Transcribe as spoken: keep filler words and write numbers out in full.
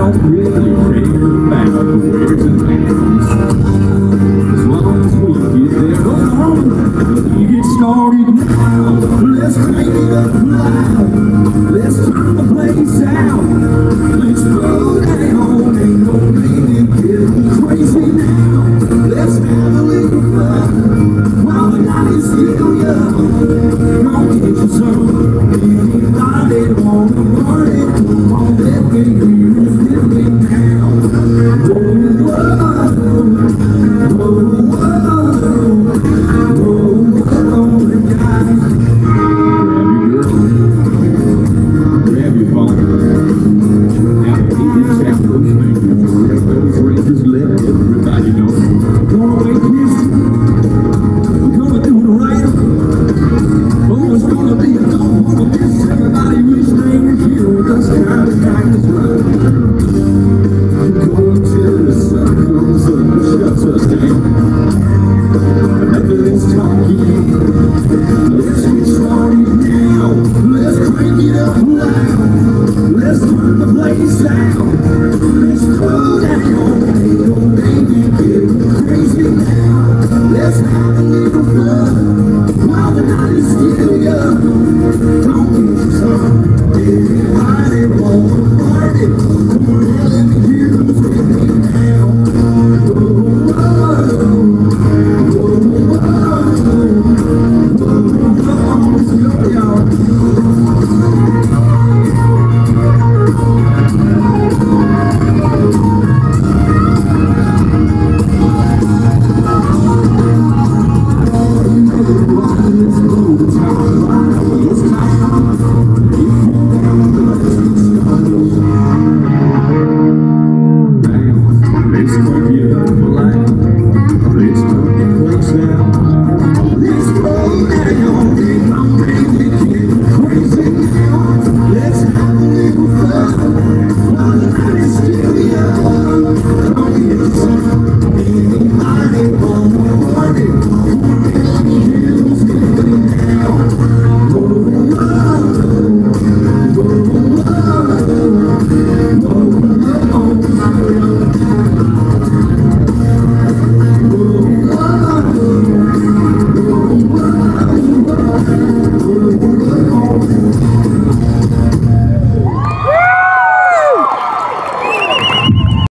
don't really care about where's and when's. As long as we get there alone, we get started now. Let's crank it up loud. Let's turn the place out. Let's go down. Ain't no meaning getting crazy now. Let's have a little fun while the night is still young. Don't get your soul. Anybody wanna party? Come on, let me hear you feeling now. Whoa, whoa, whoa, whoa, whoa, guys. Grab your girl. Grab your phone. Now, he can tap those fingers. Those rangers let everybody know. Gonna wake this. Gonna do the right. Oh, it's gonna be a don't wanna miss. Everybody wish they were here with us. Kind of kind of right. Go until the sun comes up and shuts us down. Enough of this talking. Let's get started now. Let's crank it up loud. Let's turn the place out.